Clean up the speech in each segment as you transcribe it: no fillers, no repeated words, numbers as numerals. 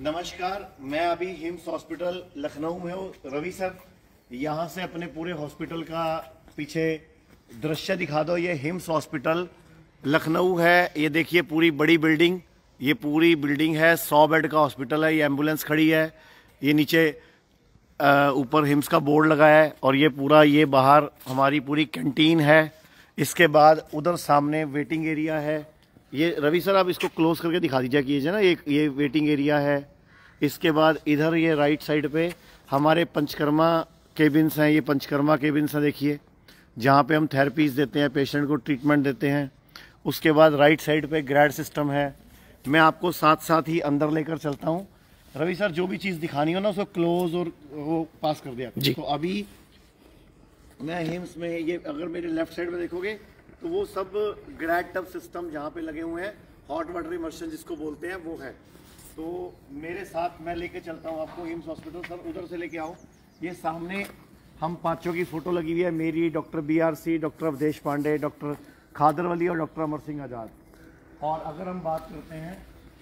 नमस्कार, मैं अभी हिम्स हॉस्पिटल लखनऊ में हूँ। रवि सर, यहाँ से अपने पूरे हॉस्पिटल का पीछे दृश्य दिखा दो। ये हिम्स हॉस्पिटल लखनऊ है। ये देखिए पूरी बड़ी बिल्डिंग, ये पूरी बिल्डिंग है। 100 बेड का हॉस्पिटल है। ये एम्बुलेंस खड़ी है। ये नीचे ऊपर हिम्स का बोर्ड लगा है और ये पूरा, ये बाहर हमारी पूरी कैंटीन है। इसके बाद उधर सामने वेटिंग एरिया है। ये रवि सर आप इसको क्लोज करके दिखा दीजिए कि ये ना ये वेटिंग एरिया है। इसके बाद इधर ये राइट साइड पे हमारे पंचकर्मा केबिन्स हैं। ये पंचकर्मा केबिन्स हैं, देखिए, जहाँ पे हम थेरेपीज देते हैं, पेशेंट को ट्रीटमेंट देते हैं। उसके बाद राइट साइड पे ग्रैड सिस्टम है। मैं आपको साथ साथ ही अंदर लेकर चलता हूँ। रवि सर, जो भी चीज़ दिखानी हो ना उसको क्लोज और वो पास कर दिया जी। तो अभी मैं हिम्स में, ये अगर मेरे लेफ्ट साइड में देखोगे तो वो सब ग्रैड टब सिस्टम जहाँ पे लगे हुए हैं, हॉट वाटर इमर्शन जिसको बोलते हैं, वो है। तो मेरे साथ मैं लेके चलता हूँ आपको हिम्स हॉस्पिटल। सर उधर से लेके आओ। ये सामने हम पांचों की फोटो लगी हुई है, मेरी, doctor BRC, doctor Awadhesh Pandey, doctor Khadarvali और डॉक्टर अमर सिंह आज़ाद। और अगर हम बात करते हैं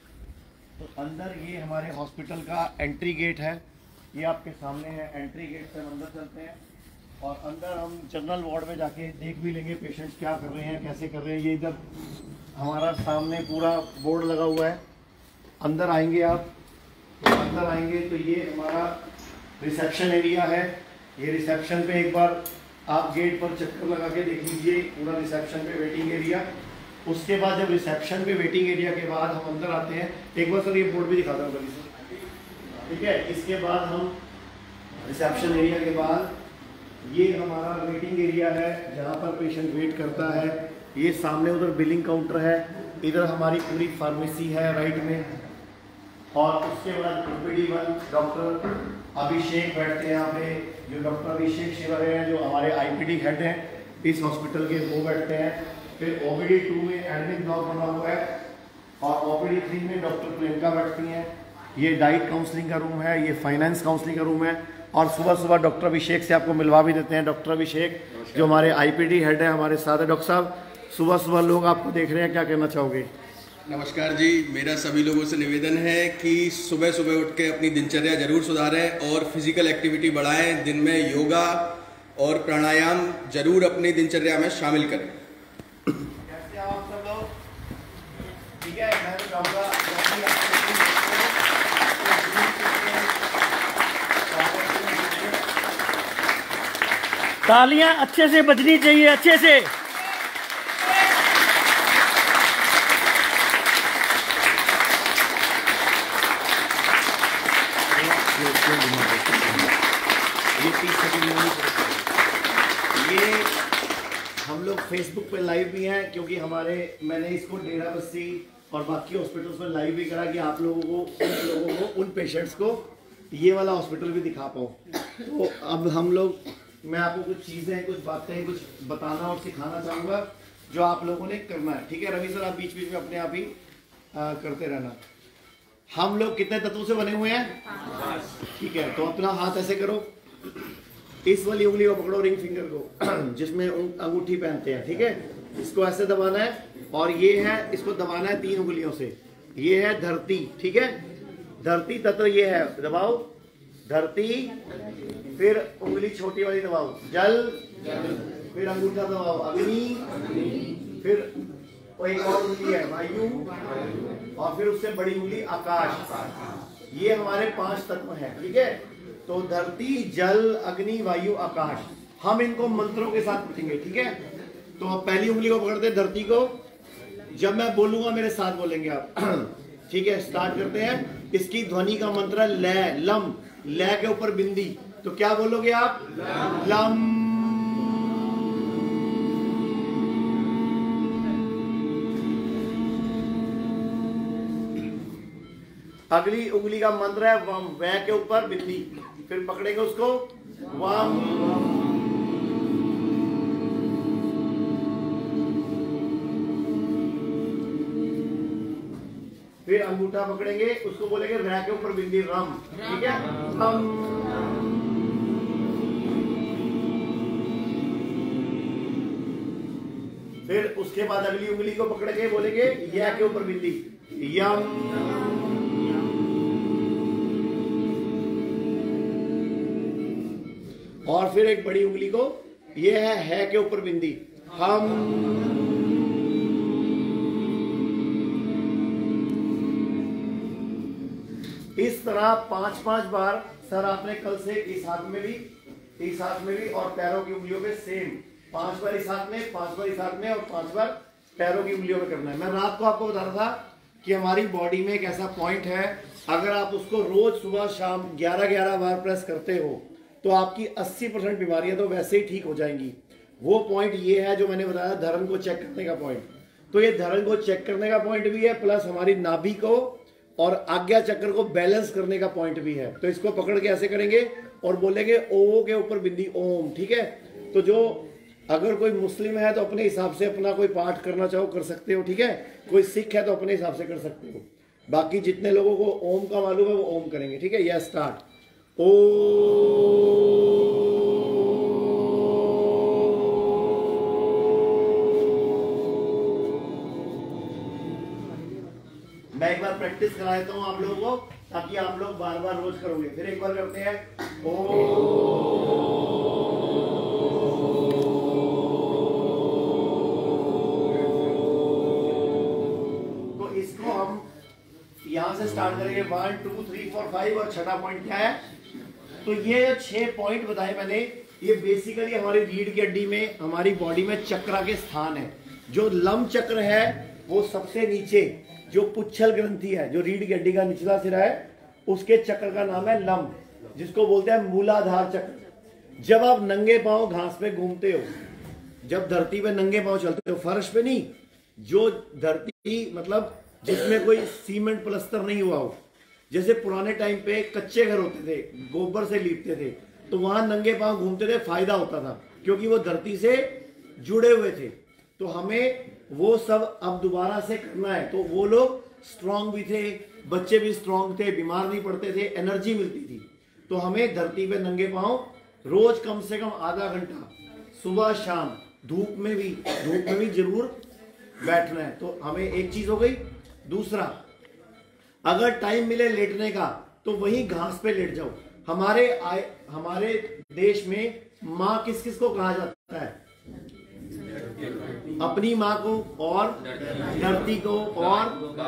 तो अंदर ये हमारे हॉस्पिटल का एंट्री गेट है। ये आपके सामने है। एंट्री गेट से हम अंदर चलते हैं और अंदर हम जनरल वार्ड में जाके देख भी लेंगे पेशेंट्स क्या कर रहे हैं, कैसे कर रहे हैं। ये इधर हमारा सामने पूरा बोर्ड लगा हुआ है। अंदर आएंगे आप, तो अंदर आएंगे तो ये हमारा रिसेप्शन एरिया है। ये रिसेप्शन पे एक बार आप गेट पर चक्कर लगा के देख लीजिए, पूरा रिसेप्शन पे वेटिंग एरिया। उसके बाद जब रिसेप्शन पे वेटिंग एरिया के बाद हम अंदर आते हैं, एक बार सर ये बोर्ड भी दिखाता हूँ सर, ठीक है। इसके बाद हम रिसेप्शन एरिया के बाद ये हमारा वेटिंग एरिया है जहाँ पर पेशेंट वेट करता है। ये सामने उधर बिलिंग काउंटर है। इधर हमारी पूरी फार्मेसी है राइट में। और उसके बाद OPD1 डॉक्टर अभिषेक बैठते हैं यहाँ पे। जो डॉक्टर अभिषेक शिवर हैं, जो हमारे IPD हेड हैं इस हॉस्पिटल के, वो बैठते हैं। फिर OPD2 में एडमिन ब्लॉक बना हुआ है और OPD3 में डॉक्टर प्रियंका बैठती हैं। ये डाइट काउंसलिंग का रूम है। ये फाइनेंस काउंसलिंग का रूम है। और सुबह सुबह डॉक्टर अभिषेक से आपको मिलवा भी देते हैं। डॉक्टर अभिषेक जो हमारे IPD हेड है, हमारे साथ है। डॉक्टर साहब, सुबह सुबह लोग आपको देख रहे हैं, क्या कहना चाहोगे? नमस्कार जी, मेरा सभी लोगों से निवेदन है कि सुबह सुबह उठ के अपनी दिनचर्या जरूर सुधारें और फिजिकल एक्टिविटी बढ़ाएं। दिन में योगा और प्राणायाम जरूर अपनी दिनचर्या में शामिल करें। कैसे आओ आप सब लोग? ठीक है, मैं बताऊंगा। तालियां अच्छे से बजनी चाहिए, अच्छे से। ये हम लोग फेसबुक पे लाइव भी हैं, क्योंकि मैंने इसको डेरा बस्सी और बाकी हॉस्पिटल्स में लाइव भी करा कि आप लोगों को उन पेशेंट्स को ये वाला हॉस्पिटल भी दिखा पाऊँ। तो अब हम लोग, मैं आपको कुछ चीज़ें, कुछ बातें, कुछ बताना और सिखाना चाहूँगा जो आप लोगों ने करना है। ठीक है रवि सर, आप बीच बीच में अपने आप ही करते रहना। हम लोग कितने तत्वों से बने हुए हैं? ठीक है, तो अपना हाथ ऐसे करो, इस वाली उंगली को पकड़ो, रिंग फिंगर को, जिसमें अंगूठी पहनते हैं। ठीक है, इसको ऐसे दबाना है और ये है, इसको दबाना है 3 उंगलियों से। ये है धरती, ठीक है, धरती तत्व ये है। दबाओ धरती, फिर उंगली छोटी वाली दबाओ जल, फिर अंगूठा दबाओ अग्नि, फिर एक और उंगली है वायु, और फिर उससे बड़ी उंगली आकाश। ये हमारे 5 तत्व हैं। ठीक है, तो धरती, जल, अग्नि, वायु, आकाश। हम इनको मंत्रों के साथ पूछेंगे। ठीक है, तो पहली उंगली को पकड़ते, धरती को। जब मैं बोलूंगा मेरे साथ बोलेंगे आप। ठीक है, स्टार्ट करते हैं। इसकी ध्वनि का मंत्र ल, लम। ल के ऊपर बिंदी, तो क्या बोलोगे आप? लम। अगली उंगली का मंत्र है वम। वह के ऊपर बिंदी, फिर पकड़ेंगे उसको, वम। फिर अंगूठा पकड़ेंगे, उसको बोलेंगे रह के ऊपर बिंदी, रम। ठीक है, रम। फिर उसके बाद अगली उंगली को पकड़ के बोलेंगे या के ऊपर बिंदी, यम। और फिर एक बड़ी उंगली को, ये है के ऊपर बिंदी, हम। इस तरह 5-5 बार सर आपने कल से इस हाथ में भी, इस हाथ में भी और पैरों की उंगलियों पे सेम 5 बार इस हाथ में, 5 बार इस हाथ में और 5 बार पैरों की उंगलियों में करना है। मैं रात को आपको बता रहा था कि हमारी बॉडी में एक ऐसा पॉइंट है, अगर आप उसको रोज सुबह शाम 11-11 बार प्रेस करते हो तो आपकी 80% बीमारियां तो वैसे ही ठीक हो जाएंगी। वो पॉइंट ये है जो मैंने बताया, धरण को चेक करने का पॉइंट। तो ये धरण को चेक करने का पॉइंट भी है, प्लस हमारी नाभि को और आज्ञा चक्र को बैलेंस करने का पॉइंट भी है। तो इसको पकड़ के ऐसे करेंगे और बोलेंगे ओ के ऊपर बिंदी ओम, ठीक है। तो जो अगर कोई मुस्लिम है तो अपने हिसाब से अपना कोई पाठ करना चाहो कर सकते हो, ठीक है। कोई सिख है तो अपने हिसाब से कर सकते हो। बाकी जितने लोगों को ओम का मालूम है वो ओम करेंगे, ठीक है। यह स्टार्ट ओ। मैं एक बार प्रैक्टिस करा देता हूं आप लोगों को, ताकि आप लोग बार बार रोज करोगे। फिर एक बार करते हैं ओ। इसको हम यहां से स्टार्ट करेंगे 1 2 3 4 5 और छठा पॉइंट क्या है। तो ये 6 पॉइंट बताए मैंने, ये बेसिकली हमारी रीढ़ की हड्डी में, हमारी बॉडी में चक्रा के स्थान है। जो लंब चक्र है वो सबसे नीचे, जो पुच्छल ग्रंथि है, जो रीढ़ की हड्डी का निचला सिरा है, उसके चक्र का नाम है लंब, जिसको बोलते हैं मूलाधार चक्र। जब आप नंगे पांव घास पे घूमते हो, जब धरती पे नंगे पांव चलते हो, फर्श पे नहीं, जो धरती मतलब जिसमें कोई सीमेंट प्लस्तर नहीं हुआ हो, जैसे पुराने टाइम पे कच्चे घर होते थे, गोबर से लीपते थे, तो वहां नंगे पांव घूमते थे, फायदा होता था क्योंकि वो धरती से जुड़े हुए थे। तो हमें वो सब अब दोबारा से करना है। तो वो लोग स्ट्रांग भी थे, बच्चे भी स्ट्रांग थे, बीमार नहीं पड़ते थे, एनर्जी मिलती थी। तो हमें धरती पे नंगे पांव रोज कम से कम आधा घंटा, सुबह शाम, धूप में भी जरूर बैठना है। तो हमें एक चीज हो गई। दूसरा, अगर टाइम मिले लेटने का तो वहीं घास पे लेट जाओ। हमारे देश में माँ किस किस को कहा जाता है? अपनी माँ को और धरती को और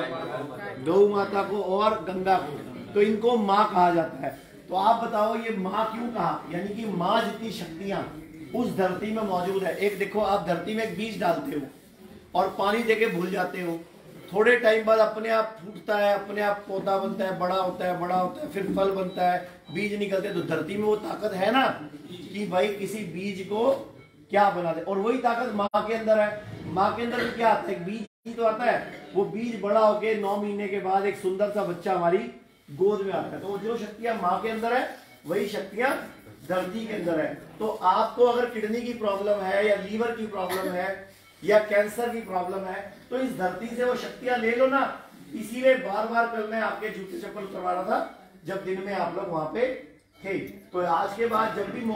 गौ माता को और गंगा को, तो इनको माँ कहा जाता है। तो आप बताओ ये माँ क्यों कहा? यानी कि माँ जितनी शक्तियां उस धरती में मौजूद है। एक देखो, आप धरती में एक बीज डालते हो और पानी देके भूल जाते हो, थोड़े टाइम बाद अपने आप फूटता है, अपने आप पौधा बनता है, बड़ा होता है, फिर फल बनता है, बीज निकलते हैं। तो धरती में वो ताकत है ना कि भाई किसी बीज को क्या बना दे। और वही ताकत माँ के अंदर है। माँ के अंदर क्या आता है? बीज तो आता है। वो बीज बड़ा होके 9 महीने के बाद एक सुंदर सा बच्चा हमारी गोद में आता है। तो जो शक्तियां माँ के अंदर है वही शक्तियां धरती के अंदर है। तो आपको अगर किडनी की प्रॉब्लम है या लीवर की प्रॉब्लम है या कैंसर की प्रॉब्लम है तो इस धरती से वो शक्तियां ले लो ना। इसीलिए बार बार कल मैं आपके जूते चप्पल करवा रहा था जब दिन में आप लोग वहां पे थे। तो आज के बाद जब भी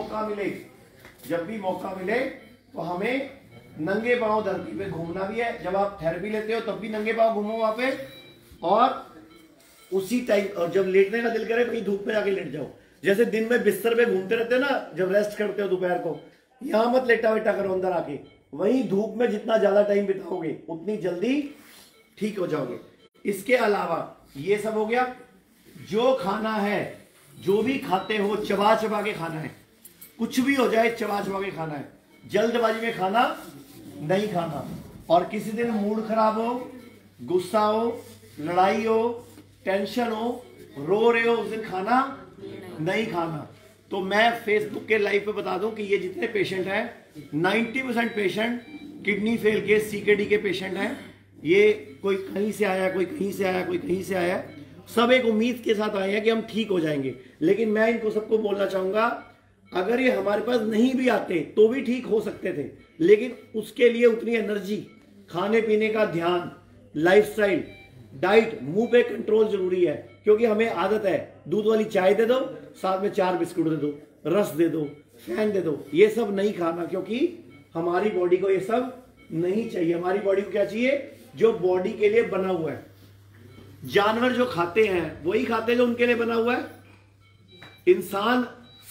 मौका मिले तो हमें नंगे पांव धरती पे घूमना भी है। जब आप थेरेपी लेते हो तब भी नंगे पांव घूमो वहां पे, और उसी टाइम, और जब लेटने का दिल करे कहीं धूप में जाके लेट जाओ। जैसे दिन में बिस्तर पे घूमते रहते हो ना, जब रेस्ट करते हो दोपहर को, यहां मत लेटा वेटा करो, अंदर आके वहीं धूप में जितना ज्यादा टाइम बिताओगे उतनी जल्दी ठीक हो जाओगे। इसके अलावा ये सब हो गया। जो खाना है, जो भी खाते हो, चबा चबा के खाना है। कुछ भी हो जाए चबा चबा के खाना है। जल्दबाजी में खाना नहीं खाना। और किसी दिन मूड खराब हो, गुस्सा हो, लड़ाई हो, टेंशन हो, रो रहे हो, उस दिन खाना नहीं खाना। तो मैं फेसबुक के लाइव पे बता दूं कि ये जितने पेशेंट हैं 90% पेशेंट किडनी फेल के सीकेडी के पेशेंट हैं। ये कोई कहीं से आया, कोई कहीं से आया, कोई कहीं से आया, सब एक उम्मीद के साथ आए हैं कि हम ठीक हो जाएंगे। लेकिन मैं इनको सबको बोलना चाहूंगा, अगर ये हमारे पास नहीं भी आते तो भी ठीक हो सकते थे, लेकिन उसके लिए उतनी एनर्जी, खाने पीने का ध्यान, लाइफस्टाइल, डाइट, मुंह पे कंट्रोल जरूरी है। क्योंकि हमें आदत है दूध वाली चाय दे दो, साथ में 4 बिस्कुट दे दो, रस दे दो, फैन दे दो, ये सब नहीं खाना। क्योंकि हमारी बॉडी को ये सब नहीं चाहिए। हमारी बॉडी को क्या चाहिए? जो बॉडी के लिए बना हुआ है। जानवर जो खाते हैं वही खाते हैं जो उनके लिए बना हुआ है। इंसान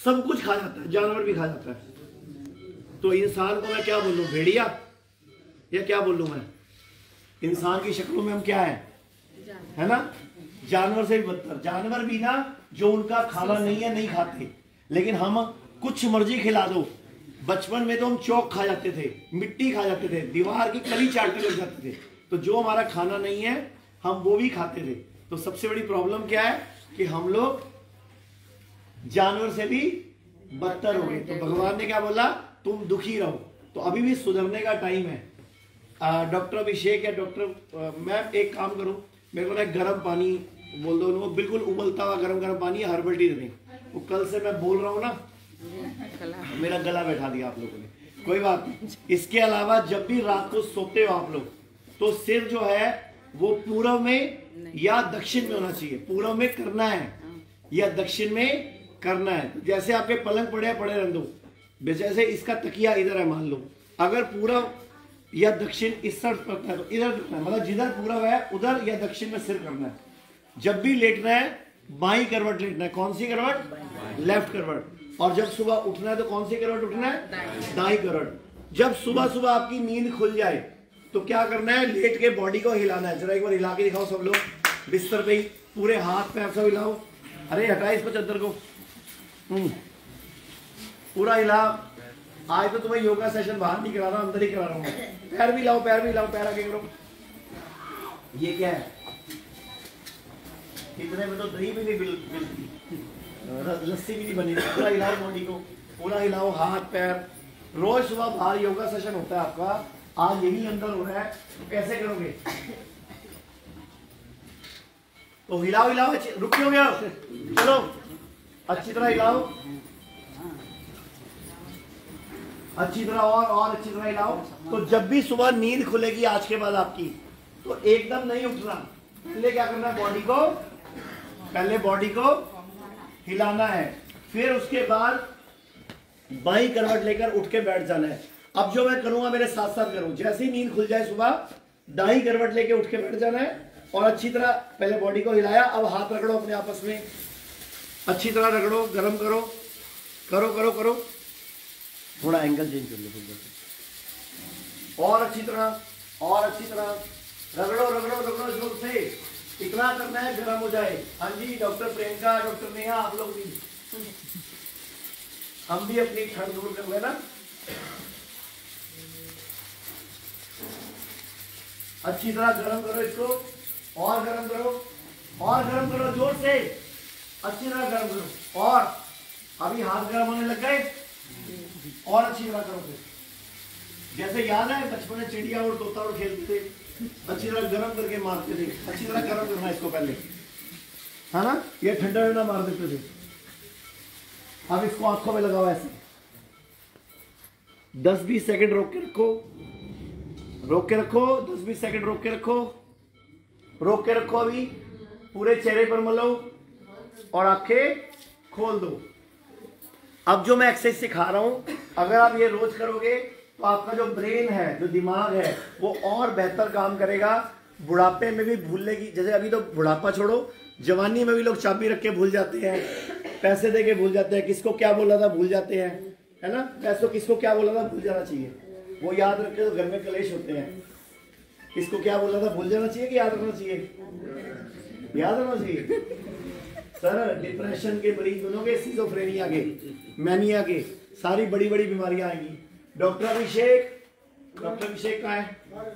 सब कुछ खा जाता है, जानवर भी खा जाता है। तो इंसान को मैं क्या बोलूं, भेड़िया या क्या बोलूं मैं? इंसान की शक्लों में हम क्या है ना, जानवर से भी बदतर। जानवर भी ना जो उनका खाना नहीं है नहीं खाते, लेकिन हम कुछ मर्जी खिला दो। बचपन में तो हम चौक खा जाते थे, मिट्टी खा जाते थे, दीवार की कली चाटने लग जाते थे। तो जो हमारा खाना नहीं है हम वो भी खाते थे। तो सबसे बड़ी प्रॉब्लम क्या है कि हम लोग जानवर से भी बदतर हो गए। तो भगवान ने क्या बोला, तुम दुखी रहो। तो अभी भी सुधरने का टाइम है। डॉक्टर अभिषेक या डॉक्टर मैं एक काम करूं, मेरे को ना गर्म पानी बोल दो उनको, बिल्कुल उबलता हुआ गर्म पानी या हर्बल टी दें। वो कल से मैं बोल रहा हूँ ना, मेरा गला बैठा दिया आप लोगों ने, कोई बात नहीं। इसके अलावा जब भी रात को सोते हो आप लोग, तो सिर जो है वो पूर्व में या दक्षिण में होना चाहिए। पूर्व में करना है या दक्षिण में करना है। जैसे आपके पलंग पड़े रहने दो, जैसे इसका तकिया इधर है मान लो, अगर पूर्व या दक्षिण इस साइड पड़ता है तो इधर करना है, मतलब जिधर पूर्व है उधर या दक्षिण में सिर करना है। जब भी लेटना है बाई करवट लेटना है। कौन सी करवट? लेफ्ट करवट। और जब सुबह उठना है तो कौन सी करवट उठना है? दाई करवट। जब सुबह सुबह आपकी नींद खुल जाए तो क्या करना है, लेट के बॉडी को हिलाना है। जरा एक बार हिला के दिखाओ सब लोग, बिस्तर पे ही पूरे हाथ पैर सब हिलाओ। अरे हटाए इसको चद्दर को, पूरा हिला। आज तो तुम्हें योगा सेशन बाहर नहीं करा रहा, अंदर ही करा रहा हूँ। पैर भी लाओ, पैर भी लाओ, पैर आगे करो। ये क्या है, इतने में तो दही भी नहीं मिलती, लस्सी भी नहीं बनी। पूरा हिलाओ बॉडी को, पूरा हिलाओ हाथ पैर। रोज सुबह बाहर योगा सेशन होता है आपका, आज यही अंदर हो रहा है। तो कैसे करोगे? तो हिलाओ हिलाओ, रुके हो गया, चलो अच्छी तरह हिलाओ, अच्छी तरह और अच्छी तरह हिलाओ। तो जब भी सुबह नींद खुलेगी आज के बाद आपकी, तो एकदम नहीं उठना। पहले क्या करना है, पहले बॉडी को हिलाना है, फिर उसके बाद बाई करवट लेकर उठ के बैठ जाना है। अब जो मैं करूंगा मेरे साथ साथ करो। जैसे ही नींद खुल जाए सुबह, दाई करवट लेके उठ के बैठ जाना है और अच्छी तरह पहले बॉडी को हिलाया। अब हाथ रगड़ो अपने आपस में, अच्छी तरह रगड़ो, गर्म करो, करो करो करो। थोड़ा एंगल चेंज कर लो, और अच्छी तरह रगड़ो रगड़ो रगड़ो जोर से। इतना करना है गर्म हो जाए। हाँ जी, डॉक्टर प्रियंका, डॉक्टर नेहा, आप लोग भी, हम भी अपनी ठंड दूर कर लेना। अच्छी तरह गर्म करो इसको, और गर्म करो, और गर्म करो जोर से, अच्छी तरह गर्म करो। और अभी हाथ गर्म होने लग गए, और अच्छी तरह करो। फिर जैसे याद है बचपन में चिड़िया और तोता और खेलते थे, अच्छी तरह गर्म करके मारते थे। अच्छी तरह गर्म करना इसको पहले, है ना, ये ठंडा ठंडा मार देते थे। अब इसको आंखों में लगाओ ऐसे, 10-20 सेकंड रोक के रखो, 10-20 सेकंड रोक के रखो। अभी पूरे चेहरे पर मलो और आंखें खोल दो। अब जो मैं एक्सरसाइज सिखा रहा हूं, अगर आप ये रोज करोगे तो आपका जो ब्रेन है, जो दिमाग है, वो और बेहतर काम करेगा। बुढ़ापे में भी भूलने की, जैसे अभी तो बुढ़ापा छोड़ो, जवानी में भी लोग चाबी रख के भूल जाते हैं, पैसे दे के भूल जाते हैं, किसको क्या बोला था भूल जाते हैं, है ना। पैसों किसको क्या बोला था भूल जाना चाहिए, वो याद रखे तो घर में कलेश होते हैं। किसको क्या बोला था भूल जाना चाहिए कि याद रखना चाहिए? याद रखना चाहिए। सर डिप्रेशन के मरीज बनोगे, सिजोफ्रेनिया के, मैनिया के, सारी बड़ी बड़ी बीमारियां आएंगी। डॉक्टर अभिषेक कहाँ है?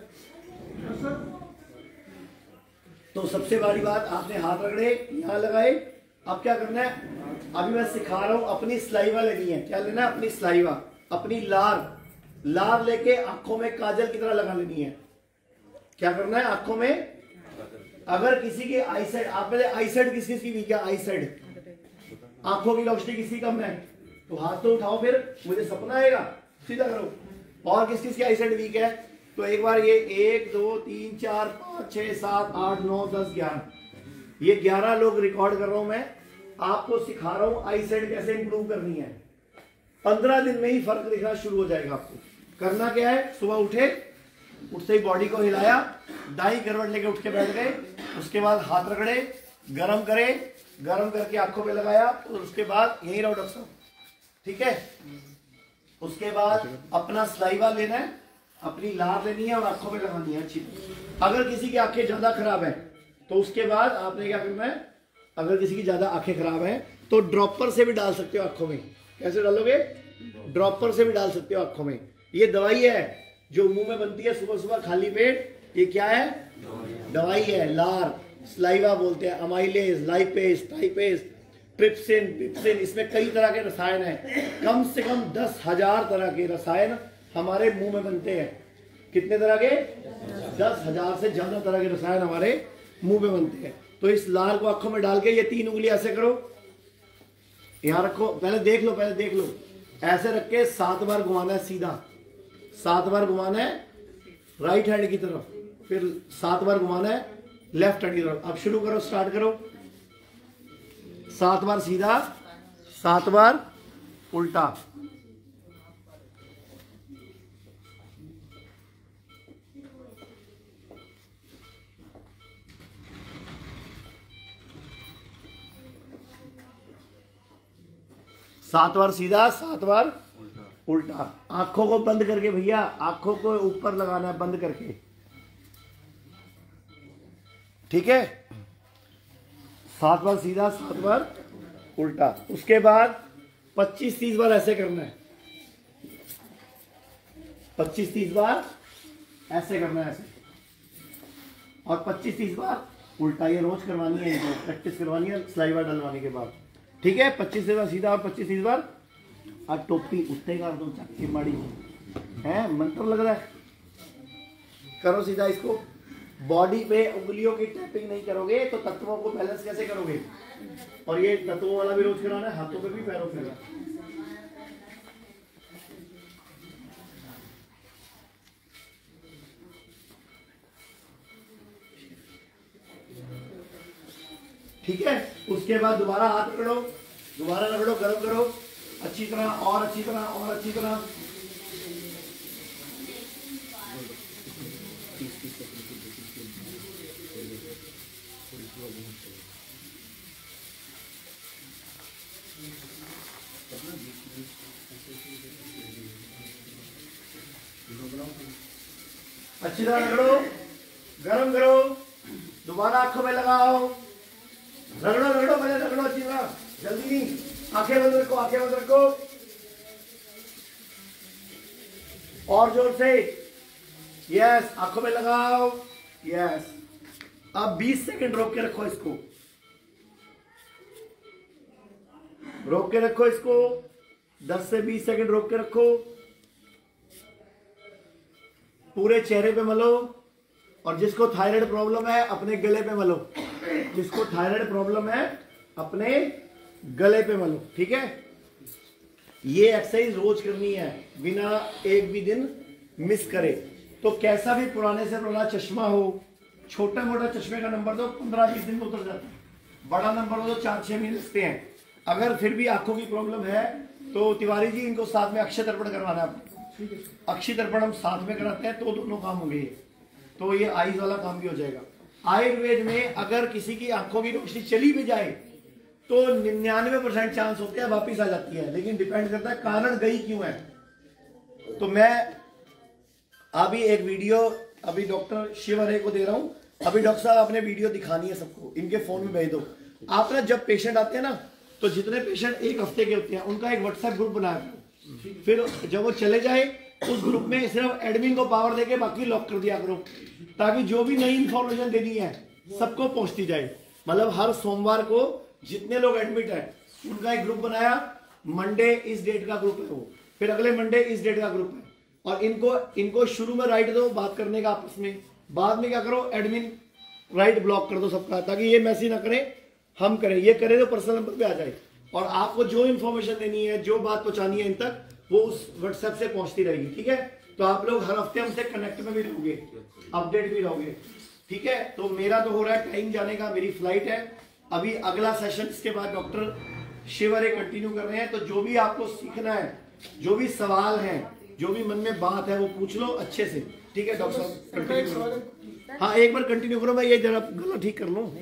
तो सबसे बड़ी बात, आपने हाथ रगड़े, यहाँ लगाए। अब क्या करना है, अभी मैं सिखा रहा हूं, अपनी स्लाइवा लेनी है। क्या लेना है? अपनी स्लाइवा, अपनी लार लेके आंखों में काजल की तरह लगा लेनी है। क्या करना है? आंखों में, अगर किसी की आई साइड, आप पहले आई साइड किस की वीक है? आई साइड, आंखों की रोशनी किसी कम है तो हाथ तो उठाओ, फिर मुझे सपना आएगा, सीधा करो। और किस की आई साइड वीक है तो एक बार ये 1 2 3 4 5 6 7 8 9 10 11, ये 11 लोग रिकॉर्ड कर रहा हूं मैं, आपको सिखा रहा हूं आई साइड कैसे इंप्रूव करनी है। 15 दिन में ही फर्क दिखना शुरू हो जाएगा आपको। करना क्या है, सुबह उठते ही बॉडी को हिलाया, दाई करवट लेके उठ के बैठ गए, उसके बाद हाथ रगड़े, गरम करके आंखों पे लगाया, और उसके बाद यहीं रहो डॉक्टर साहब, ठीक है। उसके बाद अपना सलाइवा लेना है, अपनी लार लेनी है और आंखों में लगानी है अच्छी। अगर किसी की आंखें ज्यादा खराब है तो उसके बाद आपने क्या करना है, अगर किसी की ज्यादा आंखें खराब है तो ड्रॉपर से भी डाल सकते हो आंखों में। कैसे डालोगे? ड्रॉपर से भी डाल सकते हो आंखों में। ये दवाई है जो मुंह में बनती है सुबह सुबह खाली पेट। ये क्या है? दवाई है। लार, सलाइवा बोलते हैं, अमाइलेज, लाइपेज, टाइपेज, ट्रिप्सिन, पिप्सिन, इसमें कई तरह के रसायन हैं। कम से कम 10,000 तरह के रसायन हमारे मुंह में बनते हैं। कितने तरह के? 10,000 से ज्यादा तरह के रसायन हमारे मुंह में बनते हैं। तो इस लार को आंखों में डाल के ये 3 उंगली ऐसे करो, यहां रखो, पहले देख लो, ऐसे रख के 7 बार घुमाना है सीधा, 7 बार घुमाना है राइट हैंड की तरफ, फिर 7 बार घुमाना है लेफ्ट हैंड की तरफ। अब शुरू करो, स्टार्ट करो। 7 बार सीधा, 7 बार उल्टा। सात बार सीधा, 7 बार उल्टा। आंखों को बंद करके भैया, आंखों को ऊपर लगाना है बंद करके, ठीक है। 7 बार सीधा, 7 बार उल्टा। उसके बाद 25-30 बार ऐसे करना है, 25-30 बार ऐसे करना है, ऐसे, और 25-30 बार उल्टा। ये रोज करवानी है, इनको प्रैक्टिस करवानी है सलाइवा डलवाने के बाद, ठीक है। 25 बार सीधा और 25-30 बार। और टोपी उत्ते कर दो, चक्की माड़ी है, मंत्र लग रहा है। करो सीधा इसको। बॉडी पे उंगलियों की टैपिंग नहीं करोगे तो तत्वों को बैलेंस कैसे करोगे? और ये तत्वों वाला भी रोज कराना है, हाथों पे भी पैरों पे भी। ठीक है। उसके बाद दोबारा हाथ रगड़ो, दोबारा रगड़ो, गर्म करो अच्छी तरह, और अच्छी तरह, और अच्छी तरह। अच्छी तरह रगड़ो, गरम करो, दोबारा आंखों में लगाओ, रगड़ो पहले रगड़ो अच्छी तरह, जल्दी नहीं। आंखें बंद रखो, आंखें बंद रखो, और जोर से। यस, आंखों में लगाओ, यस। अब 20 सेकंड रोक के रखो इसको, रोक के रखो इसको, 10 से 20 सेकंड रोक के रखो। पूरे चेहरे पे मलो, और जिसको थायराइड प्रॉब्लम है अपने गले पे मलो, जिसको थायराइड प्रॉब्लम है अपने गले पे मलो, ठीक है। ये एक्सरसाइज रोज करनी है बिना एक भी दिन मिस करे। तो कैसा भी पुराने से पुराना चश्मा हो, छोटा मोटा चश्मे का नंबर तो 15-20 दिन में उतर जाता है, बड़ा नंबर हो तो 4-6 महीने लगते हैं। अगर फिर भी आंखों की प्रॉब्लम है तो तिवारी जी इनको साथ में अक्षय तर्पण करवाना है। अक्षय तर्पण हम साथ में कराते हैं तो दोनों काम होंगे, तो ये आईज वाला काम भी हो जाएगा। आयुर्वेद में अगर किसी की आंखों की रोशनी चली भी जाए तो 99% चांस होते हैं वापिस आ जाती है, लेकिन डिपेंड करता है कारण गई क्यों है। तो मैं अभी एक वीडियो अभी डॉक्टर शिवहरे को दे रहा हूं। अभी डॉक्टर साहब आपने वीडियो दिखानी है सबको, इनके फोन में भेज दो। आप ना जब पेशेंट आते हैं ना, तो जितने पेशेंट एक हफ्ते के होते हैं उनका एक व्हाट्सएप ग्रुप बनाया, फिर जब वो चले जाए उस ग्रुप में सिर्फ एडमिन को पावर देके बाकी लॉक कर दिया करो, ताकि जो भी नई इंफॉर्मेशन देनी है सबको पहुंचती जाए। मतलब हर सोमवार को जितने लोग एडमिट है उनका एक ग्रुप बनाया, मंडे इस डेट का ग्रुप है वो, फिर अगले मंडे इस डेट का ग्रुप है, और इनको शुरू में राइट दो बात करने का आपस में, बाद में क्या करो एडमिन राइट ब्लॉक कर दो सबका, ताकि ये मैसेज ना करें हम करें, ये करें तो पर्सनल नंबर पे आ जाए। और आपको जो इंफॉर्मेशन देनी है, जो बात पहुंचानी है इन तक, वो उस व्हाट्सएप से पहुंचती रहेगी, ठीक है। तो आप लोग हर हफ्ते हमसे कनेक्ट में भी रहोगे, अपडेट भी रहोगे, ठीक है। तो मेरा तो हो रहा है टाइम जाने का, मेरी फ्लाइट है अभी, अगला सेशन इसके बाद डॉक्टर शिवहरे कंटिन्यू कर रहे हैं। तो जो भी आपको सीखना है, जो भी सवाल है, जो भी मन में बात है वो पूछ लो अच्छे से, ठीक है। डॉक्टर साहब कंटिन्यू करो। हाँ एक बार कंटिन्यू करो, मैं ये जरा गला ठीक कर लूं।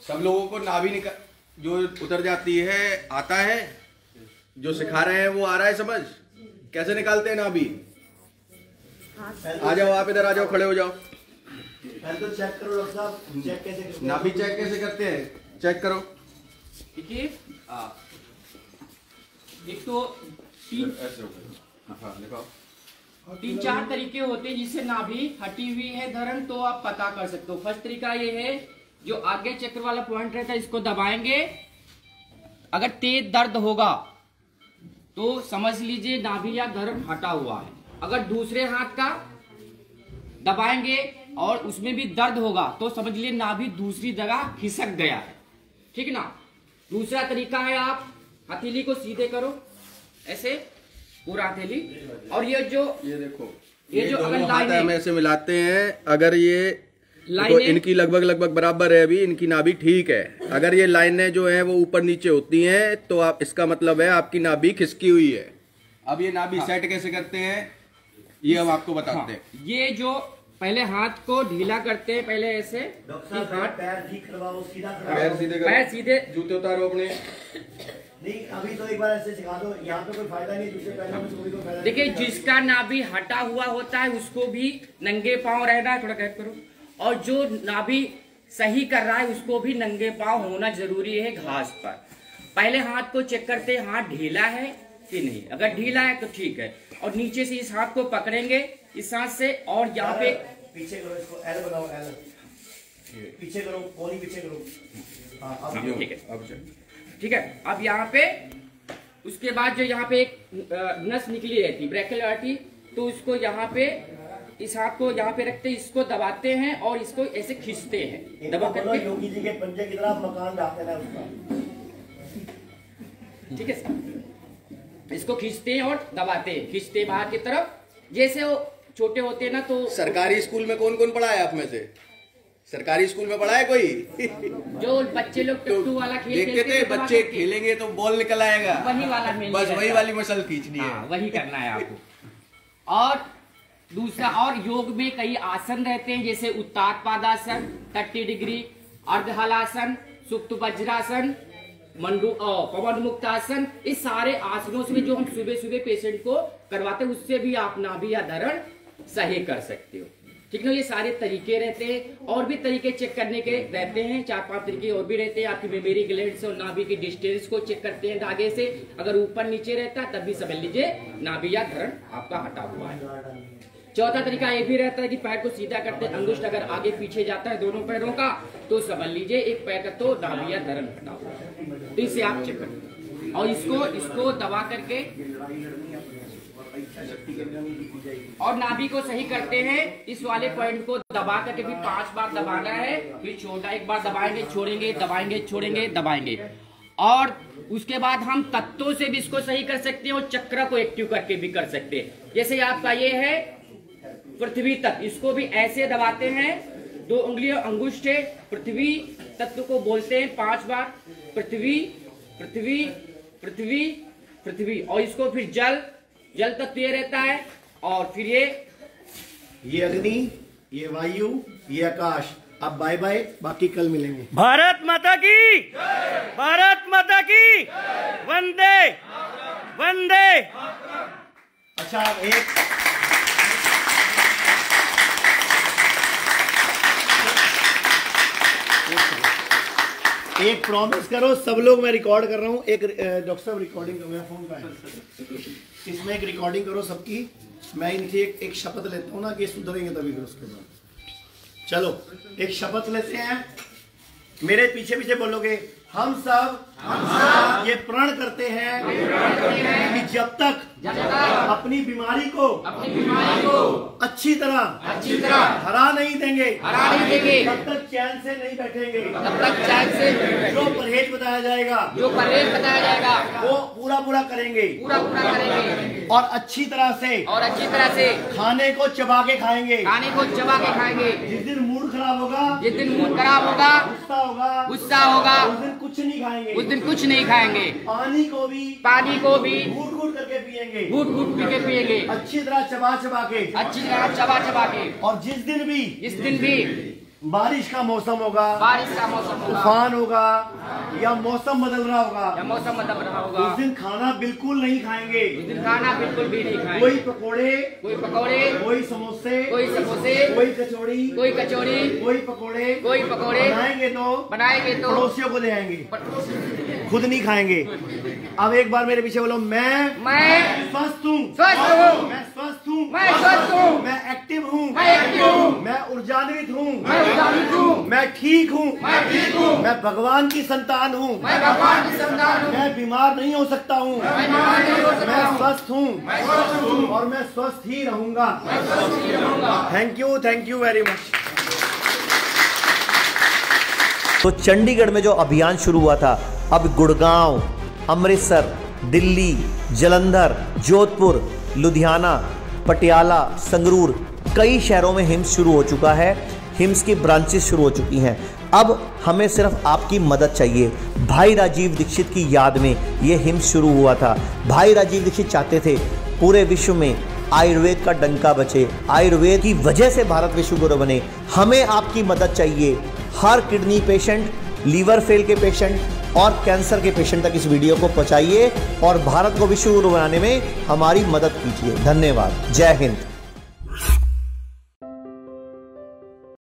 सब लोगों को नाभि जो उतर जाती है आता है, जो सिखा रहे हैं वो आ रहा है समझ, कैसे निकालते हैं नाभि? आ जाओ, आप इधर आ जाओ, खड़े हो जाओ। तो चेक करो डॉक्टर साहब, चेक कैसे करते हैं? नाभि चेक कैसे करते हैं, चेक करो। देखिए एक तो तीन चार तरीके होते हैं जिससे नाभि हटी हुई है धरण, तो आप पता कर सकते हो। फर्स्ट तरीका ये है, जो आगे चक्र वाला पॉइंट रहता है इसको दबाएंगे, अगर तेज दर्द होगा तो समझ लीजिए नाभि या धरण हटा हुआ है। अगर दूसरे हाथ का दबाएंगे और उसमें भी दर्द होगा तो समझ लीजिए नाभि दूसरी जगह खिसक गया है, ठीक ना। दूसरा तरीका है, आप हथेली को सीधे करो ऐसे, पूरा हथेली, और ये देखो ये जो अगर हाथ हम ऐसे मिलाते हैं, अगर ये तो इनकी लगभग बराबर है, अभी इनकी नाभि ठीक है। अगर ये लाइनें जो हैं वो ऊपर नीचे होती हैं तो आप, इसका मतलब है आपकी नाभि खिसकी हुई है। अब ये नाभि सेट कैसे करते हैं ये हम आपको बताते हैं। ये जो पहले हाथ को ढीला करते हैं, पहले ऐसे हाथ पैर ठीक करवाओ, सीधा पैर सीधे करो, पैर सीधे, जूते उतारो अपने। नहीं अभी तो एक बार ऐसे सिखा दो, यहाँ पे कोई फायदा नहीं, दूसरे पैर में कोई फायदा नहीं। देखिए जिसका नाभि हटा हुआ होता है उसको भी नंगे पांव रहना है, थोड़ा कैप करो, और जो नाभि सही कर रहा है उसको भी नंगे पांव होना जरूरी है घास पर। पहले हाथ को चेक करते हैं हाथ ढीला है कि नहीं, अगर ढीला है तो ठीक है, और नीचे से इस हाथ को पकड़ेंगे इस हाथ से, और यहाँ पे पीछे करो, इसको एल बनाओ, एल पीछे करो, कोनी पीछे करो। हाँ अब ठीक है, ठीक है। अब यहाँ पे उसके बाद जो यहाँ पे एक नस निकली रहती ब्रैकियल आर्टरी, तो उसको यहाँ पे इस हाथ को यहाँ पे रखते हैं, इसको दबाते हैं और इसको ऐसे खींचते हैं, दबा करके। योगी जी के पंजे की तरह मकान डालते हैं उसका, ठीक है सर। इसको खींचते हैं और दबाते हैं, खींचते हैं बाहर की तरफ। जैसे वो छोटे होते हैं ना, तो सरकारी स्कूल में कौन कौन पढ़ा है आप में से? सरकारी स्कूल में पढ़ा है कोई? जो बच्चे लोग टट्टू वाला खेल देखते थे, बच्चे खेलेंगे तो बॉल निकल आएगा, वही वाला खेल, बस वही वाली मसल खींचनी है, वही करना है आपको। और दूसरा, और योग में कई आसन रहते हैं, जैसे उत्तानपादासन 30 डिग्री, अर्धहलासन, सुप्त वज्रासन, पवन मुक्त आसन। इस सारे आसनों से जो हम सुबह सुबह पेशेंट को करवाते हैं, उससे भी आप नाभि या धरण सही कर सकते हो, ठीक ना। ये सारे तरीके रहते हैं, और भी तरीके चेक करने के रहते हैं, 4-5 तरीके और भी रहते हैं। आपकी मेमोरी ग्लैंड से और नाभि की डिस्टेंस को चेक करते हैं धागे से, अगर ऊपर नीचे रहता है तब भी समझ लीजिए नाभि या धरण आपका हटा हुआ है। चौथा तरीका ये भी रहता है कि पैर को सीधा करते हैं, अंगुष्ठ अगर आगे पीछे जाता है दोनों पैरों का, तो समझ लीजिए एक पैर का तो नाभि या धरण हटा हुआ है। तो इसे आप चेक करते हैं, और इसको दबा करके और नाभि को सही करते हैं। इस वाले पॉइंट को दबा करके भी 5 बार दबाना है, फिर छोटा एक बार दबाएंगे, छोड़ेंगे, दबाएंगे, छोड़ेंगे, दबाएंगे। और उसके बाद हम तत्वों से भी इसको सही कर सकते हैं और चक्र को एक्टिव करके भी कर सकते हैं। जैसे आपका ये है पृथ्वी तत्व, इसको भी ऐसे दबाते हैं, 2 उंगलियों अंगुष्ठ है, पृथ्वी तत्व को बोलते हैं 5 बार, पृथ्वी पृथ्वी पृथ्वी पृथ्वी। और इसको फिर जल तत्व ये रहता है, और फिर ये अग्नि, ये वायु, ये आकाश। अब बाय बाय, बाकी कल मिलेंगे। भारत माता की, भारत माता की, वंदे वंदे। अच्छा एक प्रॉमिस करो सब लोग, मैं रिकॉर्ड कर रहा हूँ, एक डॉक्टर साहब रिकॉर्डिंग करो, मेरा फोन का है, इसमें एक रिकॉर्डिंग करो सबकी। मैं इनकी एक शपथ लेता हूँ ना कि सुधरेंगे तभी, फिर उसके बाद चलो एक शपथ लेते हैं। मेरे पीछे पीछे बोलोगे, हम सब ये प्रण करते हैं कि जब तक अपनी बीमारी को अच्छी तरह हरा नहीं देंगे तब तक चैन से नहीं बैठेंगे, जो परहेज बताया जाएगा वो पूरा करेंगे और अच्छी तरह से खाने को चबा के खाएंगे। जिस दिन मूड खराब होगा, गुस्सा होगा, उस दिन कुछ नहीं खाएंगे, पानी को भी घूट करके पिएंगे, अच्छी तरह चबा चबा के। और जिस दिन भी बारिश का मौसम होगा, बारिश का मौसम होगा, तूफान होगा या मौसम बदल रहा होगा, या मौसम बदल रहा होगा, उस दिन खाना बिल्कुल नहीं खाएंगे। उस दिन खाना बिल्कुल भी नहीं खाएंगे। कोई पकोड़े, कोई पकौड़े, कोई समोसे, कोई समोसे, कोई कचौड़ी, कोई कचौड़ी, कोई पकोड़े, कोई पकौड़े बनाएंगे तो पड़ोसियों को दे आएंगे, खुद नहीं खाएंगे। अब एक बार मेरे पीछे बोलो, मैं स्वस्थ हूँ, मैं स्वस्थ हूँ, मैं एक्टिव हूँ, मैं ऊर्जान्वित हूँ, मैं ठीक हूँ, मैं भगवान की संतान हूँ, मैं बीमार नहीं हो सकता हूँ, मैं स्वस्थ हूँ और मैं स्वस्थ ही रहूंगा। Thank you very much. तो चंडीगढ़ में जो अभियान शुरू हुआ था, अब गुड़गांव, अमृतसर, दिल्ली, जालंधर, जोधपुर, लुधियाना, पटियाला, संगरूर, कई शहरों में हिम्स शुरू हो चुका है। हिम्स की ब्रांचेस शुरू हो चुकी हैं। अब हमें सिर्फ आपकी मदद चाहिए। भाई राजीव दीक्षित की याद में ये हिम्स शुरू हुआ था। भाई राजीव दीक्षित चाहते थे पूरे विश्व में आयुर्वेद का डंका बचे, आयुर्वेद की वजह से भारत विश्व गुरु बने। हमें आपकी मदद चाहिए। हर किडनी पेशेंट, लीवर फेल के पेशेंट और कैंसर के पेशेंट तक इस वीडियो को पहुंचाइए और भारत को विश्व गुरु बनाने में हमारी मदद कीजिए। धन्यवाद। जय हिंद।